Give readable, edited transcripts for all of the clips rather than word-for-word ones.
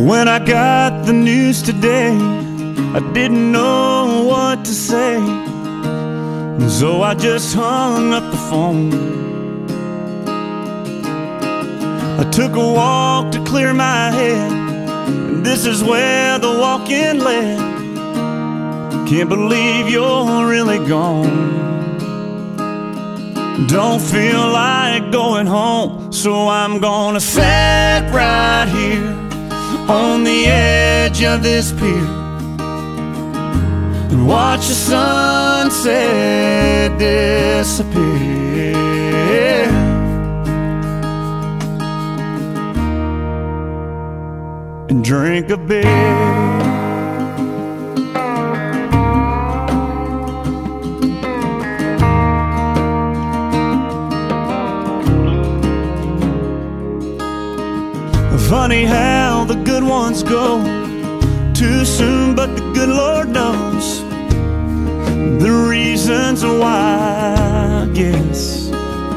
When I got the news today, I didn't know what to say, so I just hung up the phone. I took a walk to clear my head, and this is where the walk-in led. Can't believe you're really gone. Don't feel like going home, so I'm gonna sit right here on the edge of this pier and watch the sunset disappear. And drink a beer. Funny how the good ones go too soon, but the good Lord knows the reasons why, I guess.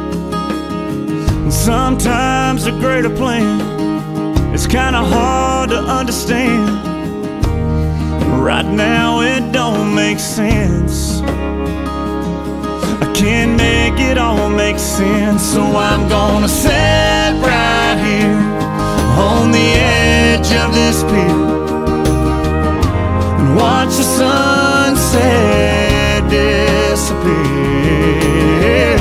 Sometimes a greater plan is kinda hard to understand. Right now it don't make sense. I can't make it all make sense, so I'm gonna sit right here on the edge of this pier and watch the sunset disappear.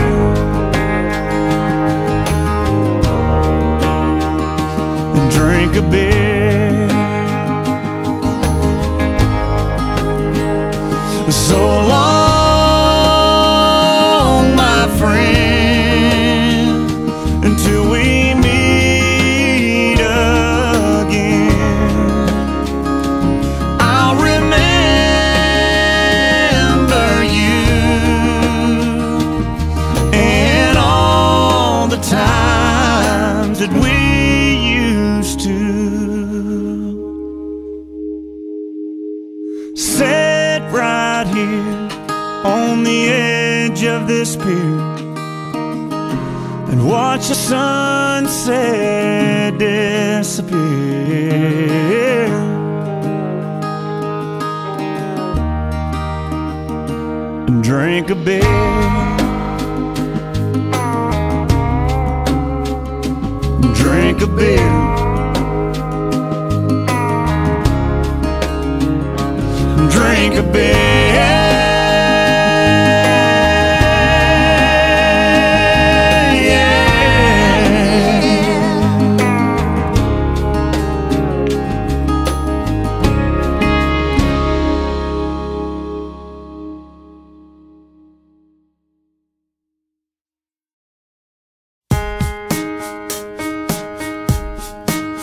And drink a beer. So long, my friend, until we meet again. I'll remember you and all the times that we used to sit right here on the edge of this pier and watch the sunset disappear. And drink a beer. Drink a beer. Drink a beer.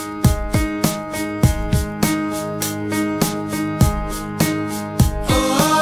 Oh,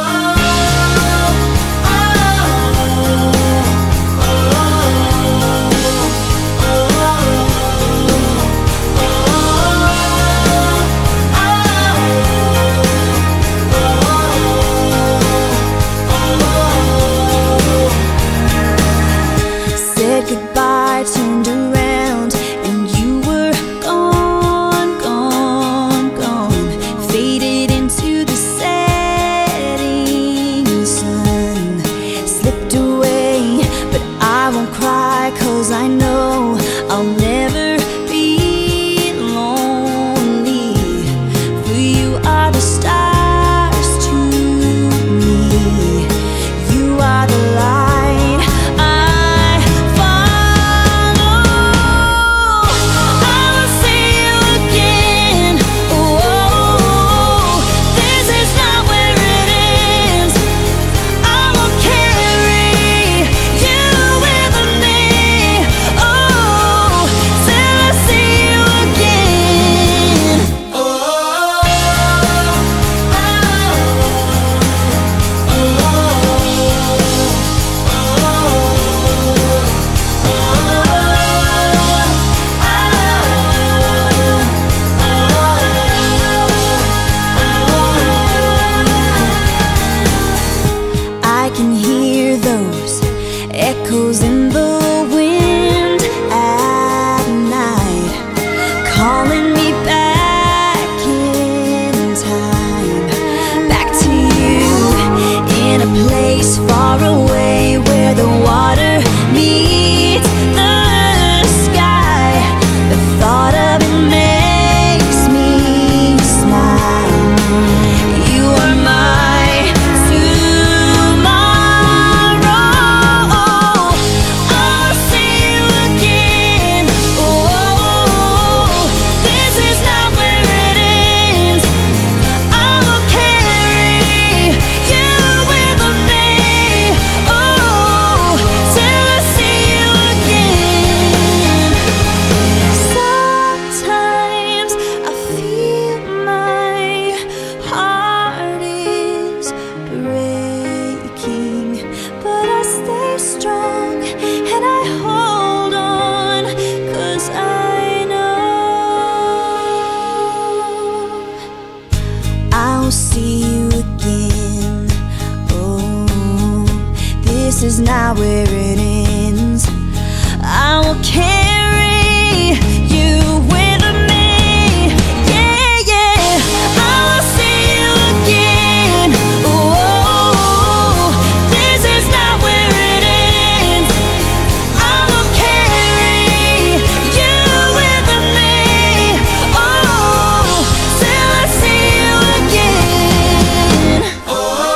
place far away where the water meets the sky. The thought of it makes me smile. You are my tomorrow. I'll see you again. Oh, this is not where it ends. I will carry you with me. Oh, till I see you again. Sometimes I feel my heart is breaking, but I stay strong and I hold on, 'cause I know I'll see you again. Oh, this is not where it ends. I will carry you with me. Yeah, yeah, I will see you again. Oh, this is not where it ends. I will carry you with me. Oh, till I see you again. Oh,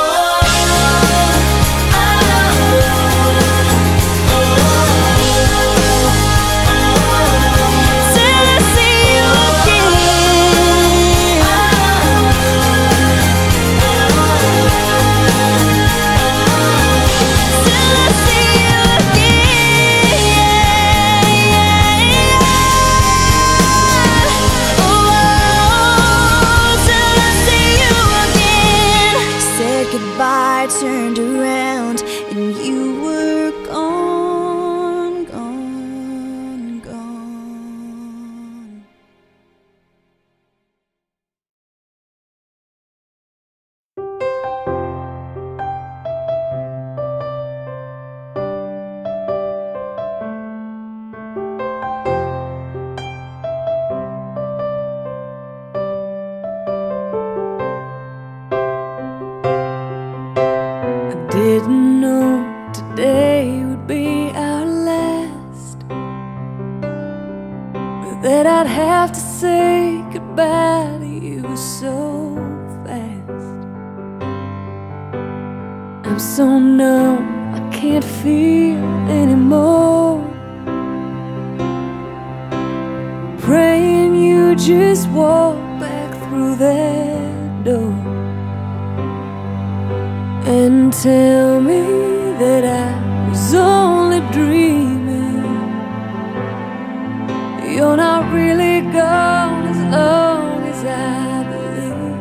till I see you again. Till I see you again. Oh, till I see you again. Said goodbye, turned around, and you were gone, gone, gone. I didn't know today would be our last, or that I'd have to say goodbye to you so fast. I'm so numb, I can't feel anymore. Praying you just walk back through that door and tell me that I was only dreaming. You're not really gone as long as I believe.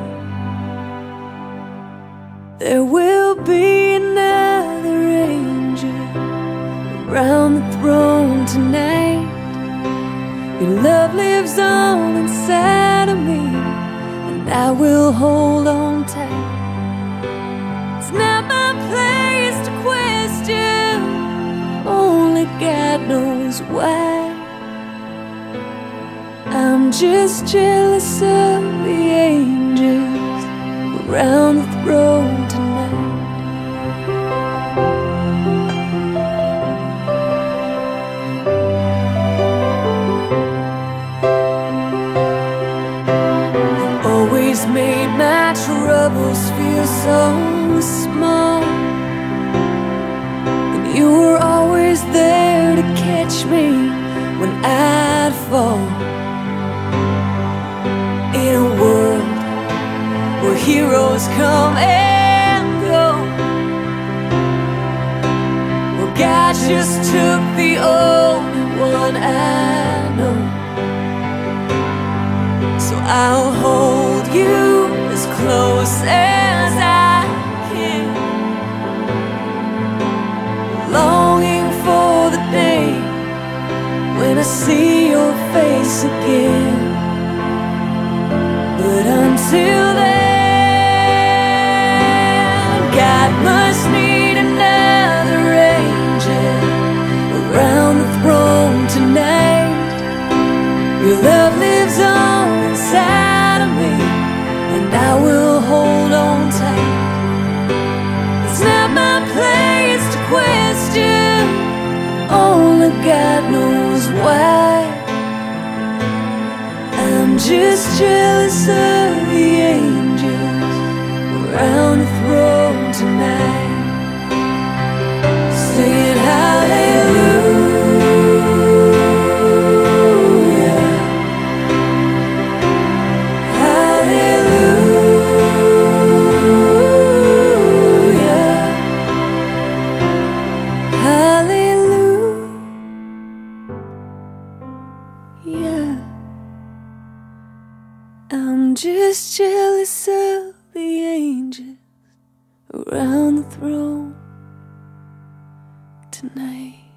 There will be another angel around the throne tonight. Your love lives on inside of me, and I will hold on tight. It's not my place to question, only God knows why. I'm just jealous of the angels around the throne tonight. Always made my troubles feel so small, and you were always there to catch me when I'd fall. In a world where heroes come and go, well, God just took the only one I know. So I'll hold you as close as I can, longing for the day when I see your face again. But until then, God must need another angel around the throne tonight. Your love lives on inside of me, and I will hold on tight. It's not my place only God knows why. I'm just jealous of the angels around the throne tonight, singing hallelujah, hallelujah, hallelujah. I'm just jealous of the angels around the throne tonight.